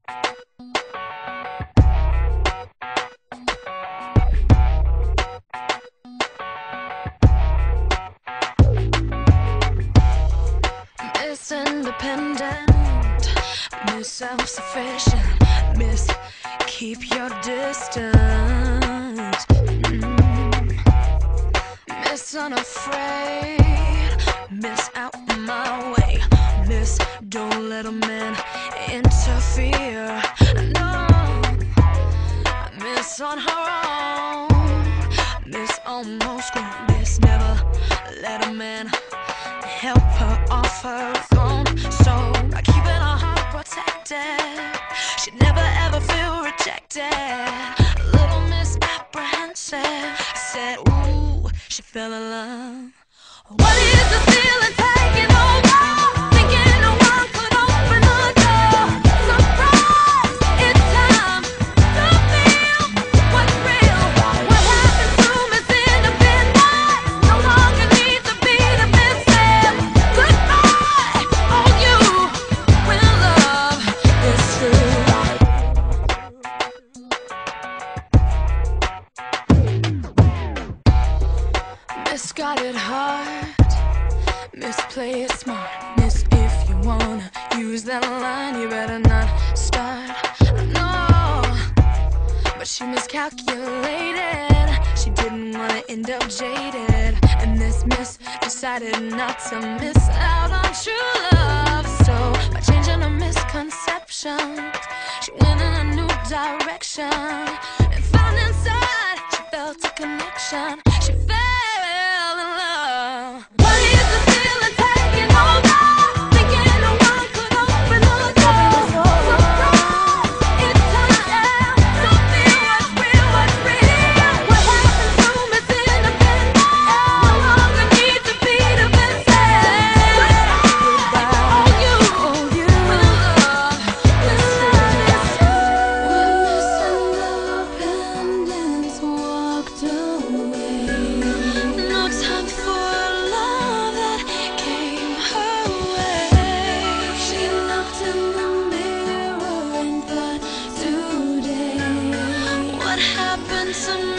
Miss Independent, Miss Self-Sufficient, Miss Keep Your Distance, Miss Unafraid, Miss Out My Way, Miss Don't Let a Man Interfere, no, Miss On Her Own, Miss Almost Grown, Miss Never Let a Man help her off her throne. So by keeping her heart protected, she'd never ever feel rejected. Little Miss Apprehensive, I said, ooh, she fell in love. What is the feeling taking over? Thinking no one could open the door. Surprise, it's time to feel what's real. What happened to Miss Independent? No longer need to be defensive. Goodbye, all you when love is true. Miss got it hard, Miss play it smart, Miss if you wanna use that line, you better not start. No, but she miscalculated. She didn't wanna end up jaded, and this Miss decided not to miss out on true love. So by changing her misconceptions, she went in a new direction and found inside she felt a connection. She fell in love. What is the feeling taking over? Thinking no one could open the door. Surprise, it's time to feel what's real, what's real. What happened to Miss Independent? No longer need to be defensive. Goodbye, all you when love is true. When Miss Independence walked away, no time for love that came her way. She looked in the mirror and thought, today, what happened to me?